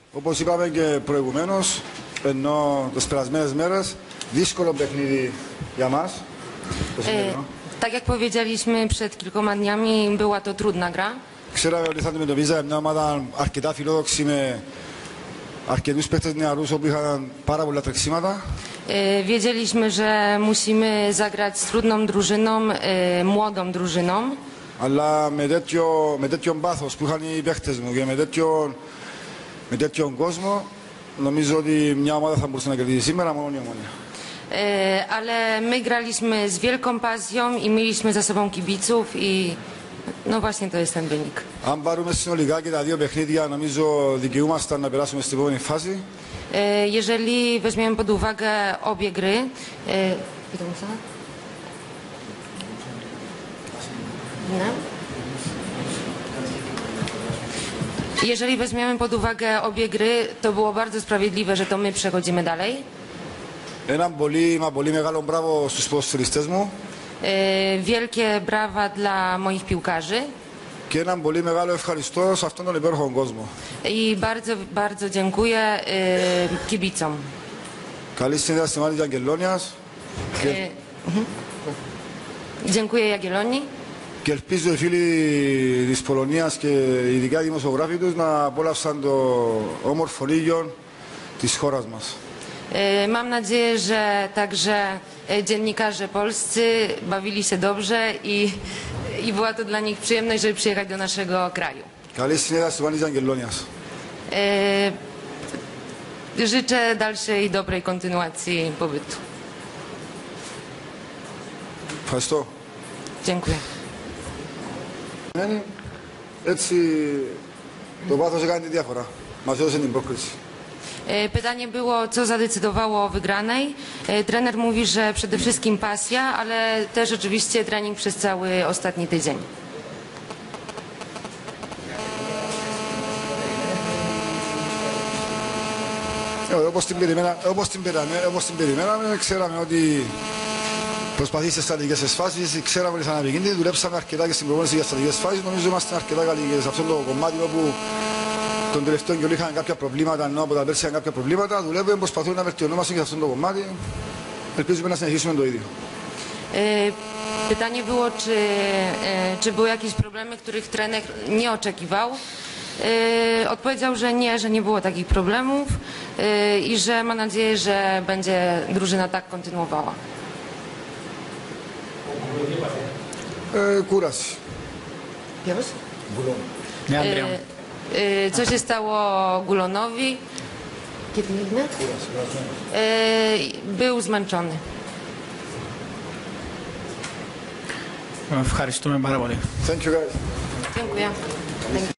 Όπως είπαμε και προηγουμένως, ενώ τις περασμένες μέρες, δύσκολο παιχνίδι για μας. Tak jak powiedzieliśmy przed kilkoma dniami, była to trudna gra. Ξέραμε ότι θα αντιμετωπίζαμε μια ομάδα αρκετά φιλόδοξη με αρκετούς παίκτες νεαρούς όπου είχαν πάρα πολλά τρεξίματα. Wiedzieliśmy, że musimy zagrać z trudną drużyną, młodą drużyną. Αλλά με τέτοιον πάθος που είχαν οι παίκτες μου και με τέτοιον κόσμο, νομίζω ότι μια ομάδα θα μπορούσε να κερδίσει σήμερα μόνο η Ομόνοια. Ale my graliśmy z wielką pasją i mieliśmy za sobą kibiców i no właśnie to jest ten wynik. Αν πάρουμε συνολικά και τα δύο παιχνίδια, νομίζω δικαιούμασταν να περάσουμε στην επόμενη φάση. Jeżeli weźmiemy pod uwagę obie gry, jeżeli weźmiemy pod uwagę obie gry, to było bardzo sprawiedliwe, że to my przechodzimy dalej. Ένα πολύ μεγάλο μπράβο στους ποδοσφαιριστές μου. Wielkie brawa dla moich piłkarzy. Και έναν πολύ μεγάλο ευχαριστώ σε αυτόν τον υπέροχο κόσμο. I bardzo dziękuję kibicom. Καλή συνέχεια στη ομάδα της Αγγελώνιας. Dziękuję Jagiellonii. Και ελπίζω οι φίλοι της Πολωνίας και ειδικά οι δημοσιογράφοι τους να απόλαυσαν το όμορφο λίγιο της χώρας μας. Mam nadzieję, że także dziennikarze polscy bawili się dobrze i była to dla nich przyjemność, żeby przyjechać do naszego kraju. Καλή συνέχεια στη ομάδα της Αγγελώνιας. Życzę dalszej dobrej kontynuacji pobytu. Ευχαριστώ. Dziękuję. Έτσι το πάθος έκανε τη διαφορά. Μας έδωσε την πρόκληση. Pytanie było, co zadecydowało o wygranej. Trener mówi, że przede wszystkim pasja, ale też oczywiście trening przez cały ostatni tydzień. Όπως την περιμέναμε, ξέραμε ότι προσπαθήσει σε στρατηγικές φάσεις, ξέραμε ότι θα είναι επικίνδυνη, δουλέψαμε αρκετά και στην προπόνηση για στρατηγικές φάσεις. Νομίζω είμαστε αρκετά καλοί και σε αυτό το κομμάτι όπου τον τελευταίο καιρό είχαν κάποια προβλήματα, ενώ από τα πέρσι είχαν κάποια προβλήματα. Δουλεύουμε, προσπαθούμε να βελτιωνόμαστε και σε αυτό το κομμάτι. Ελπίζουμε να συνεχίσουμε το ίδιο. Pytanie było, czy były jakieś problemy, których trener nie oczekiwał. Odpowiedział, że nie było takich problemów i że ma nadzieję, że będzie drużyna tak kontynuowała. Κούραση. Co się stało Gulonowi? Kiedy był zmęczony. Ευχαριστούμε πάρα πολύ. Thank you guys. Dziękuję.